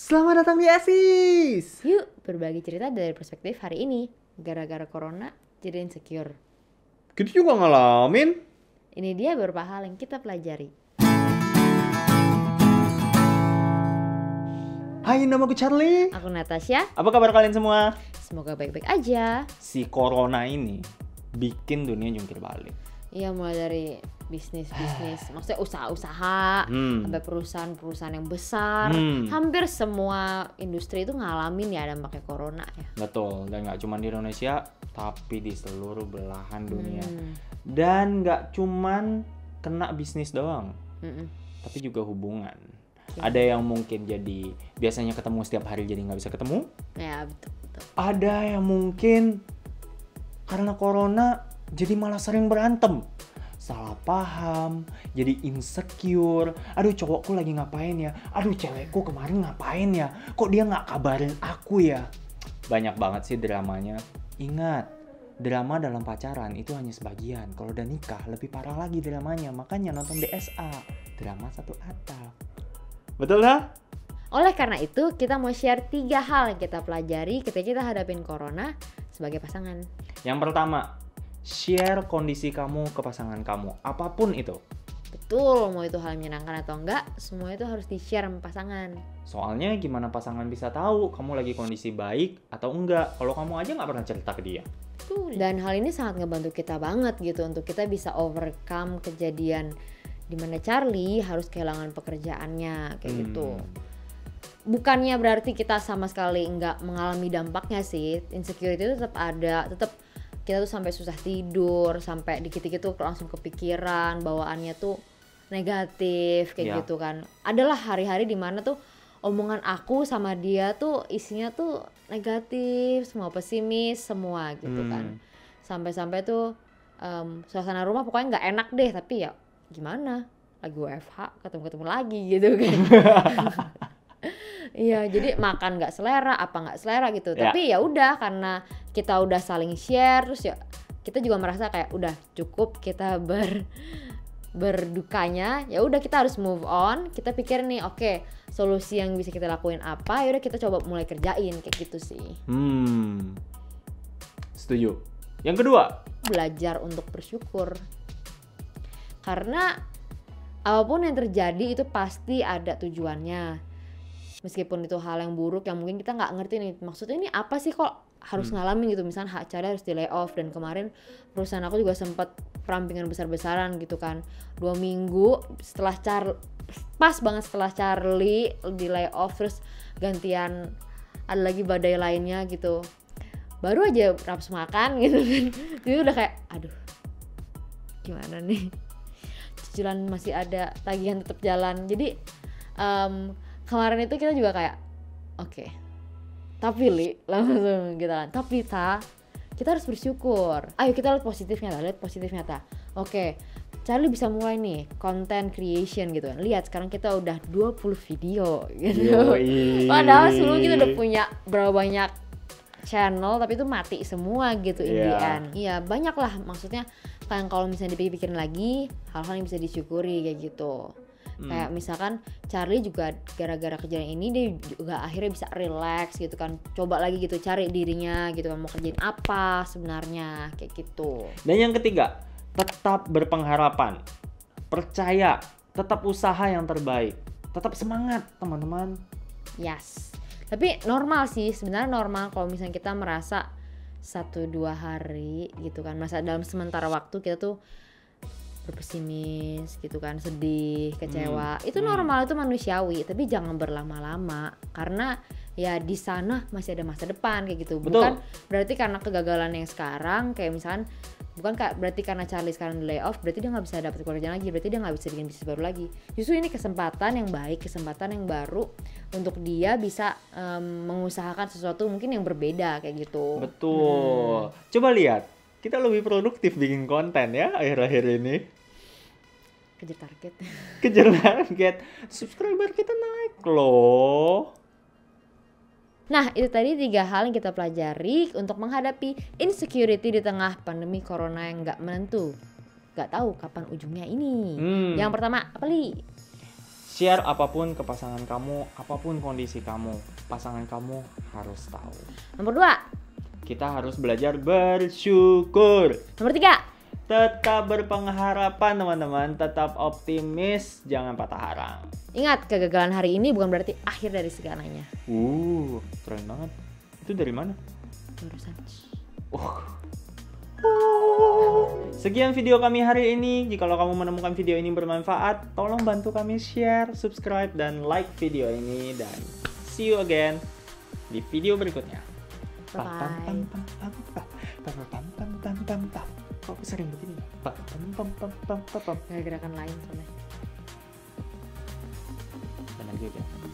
Selamat datang di Asis. Yuk berbagi cerita dari perspektif hari ini. Gara-gara corona jadi insecure. Kita juga ngalamin. Ini dia beberapa hal yang kita pelajari. Hai, namaku Charlie. Aku Natasha. Apa kabar kalian semua? Semoga baik-baik aja. Si corona ini bikin dunia jungkir balik. Iya, mulai dari bisnis, maksudnya usaha-usaha, sampai perusahaan-perusahaan yang besar. Hampir semua industri itu ngalamin ya dampaknya corona ya. Betul, dan nggak cuma di Indonesia, tapi di seluruh belahan dunia. Dan nggak cuman kena bisnis doang, tapi juga hubungan. Ada yang mungkin jadi biasanya ketemu setiap hari jadi nggak bisa ketemu. Ya betul. Ada yang mungkin karena corona jadi malah sering berantem, salah paham, jadi insecure. Aduh, cowokku lagi ngapain ya? Aduh, cewekku kemarin ngapain ya? Kok dia nggak kabarin aku ya? Banyak banget sih dramanya. Ingat, drama dalam pacaran itu hanya sebagian. Kalau udah nikah lebih parah lagi dramanya. Makanya nonton DSA, drama satu atap. Betul lah? Oleh karena itu, kita mau share 3 hal yang kita pelajari ketika kita hadapin corona sebagai pasangan. Yang pertama, share kondisi kamu ke pasangan kamu, apapun itu. Betul, mau itu hal menyenangkan atau enggak, semua itu harus di-share sama pasangan. Soalnya gimana pasangan bisa tahu kamu lagi kondisi baik atau enggak kalau kamu aja nggak pernah cerita ke dia. Dan hal ini sangat ngebantu kita banget gitu untuk kita bisa overcome kejadian dimana Charlie harus kehilangan pekerjaannya kayak gitu. Bukannya berarti kita sama sekali nggak mengalami dampaknya sih, insecurity itu tetap ada, tetap kita tuh sampai susah tidur, sampai dikit-dikit tuh langsung kepikiran, bawaannya tuh negatif kayak gitu kan. Adalah hari-hari dimana tuh omongan aku sama dia tuh isinya tuh negatif, semua pesimis, semua gitu kan. Sampai-sampai tuh suasana rumah pokoknya nggak enak deh, tapi ya gimana? Lagi WFH, ketemu-ketemu lagi gitu kan. Iya, jadi makan nggak selera, apa nggak selera gitu. Tapi ya udah, karena kita udah saling share, terus ya kita juga merasa kayak udah cukup kita berdukanya. Ya udah kita harus move on. Kita pikir nih, oke, solusi yang bisa kita lakuin apa? Ya udah kita coba mulai kerjain kayak gitu sih. Setuju. Yang kedua, belajar untuk bersyukur. Karena apapun yang terjadi itu pasti ada tujuannya. Meskipun itu hal yang buruk yang mungkin kita nggak ngerti nih, maksudnya ini apa sih kok harus ngalamin gitu. Misalnya Charlie harus di lay off, dan kemarin perusahaan aku juga sempat perampingan besar-besaran gitu kan. 2 minggu setelah pas banget setelah Charlie di lay off, terus gantian ada lagi badai lainnya gitu. Baru aja nafsu makan gitu kan, itu udah kayak aduh gimana nih, cicilan masih ada, tagihan tetap jalan. Jadi kemarin itu kita juga kayak oke, tapi langsung gitu kan, tapi kita harus bersyukur. Ayo kita lihat positifnya ta. Oke, Charlie bisa mulai nih content creation gitu kan. Lihat sekarang kita udah 20 video gitu. Padahal sebelum kita udah punya berapa banyak channel, tapi itu mati semua gitu in the end. Iya, banyak lah, maksudnya kayak kalau misalnya dipikir-pikirin lagi, hal-hal yang bisa disyukuri kayak gitu. Kayak misalkan Charlie juga gara-gara kejadian ini dia juga akhirnya bisa relax gitu kan, coba lagi gitu, cari dirinya gitu kan, mau kerjain apa sebenarnya kayak gitu. Dan yang ketiga, tetap berpengharapan, percaya, tetap usaha yang terbaik, tetap semangat teman-teman. Yes, tapi normal sih sebenarnya, normal kalau misalnya kita merasa 1-2 hari gitu kan, masa dalam sementara waktu kita tuh berpesimis gitu kan, sedih, kecewa. Itu normal, itu manusiawi, tapi jangan berlama-lama karena ya di sana masih ada masa depan kayak gitu. Bukan berarti karena kegagalan yang sekarang, kayak misalkan bukan berarti karena Charlie sekarang di lay off berarti dia nggak bisa dapat pekerjaan lagi, berarti dia nggak bisa bikin bisnis baru lagi. Justru ini kesempatan yang baik, kesempatan yang baru untuk dia bisa mengusahakan sesuatu mungkin yang berbeda kayak gitu. Betul. Coba lihat, kita lebih produktif bikin konten ya akhir-akhir ini. Kejar target, subscriber kita naik loh. Nah, itu tadi 3 hal yang kita pelajari untuk menghadapi insecurity di tengah pandemi corona yang gak menentu. Gak tahu kapan ujungnya ini. Yang pertama, apa Li? Share apapun ke pasangan kamu, apapun kondisi kamu, pasangan kamu harus tahu. Nomor 2. Kita harus belajar bersyukur. Nomor 3. Tetap berpengharapan teman-teman, tetap optimis, jangan patah harap. Ingat, kegagalan hari ini bukan berarti akhir dari segalanya. Keren banget. Itu dari mana? Barusan. Sekian video kami hari ini. Jikalau kamu menemukan video ini bermanfaat, tolong bantu kami share, subscribe, dan like video ini. Dan see you again di video berikutnya. Bye-bye. Kok aku sering begini? Gak gerakan lain soalnya. Benar juga.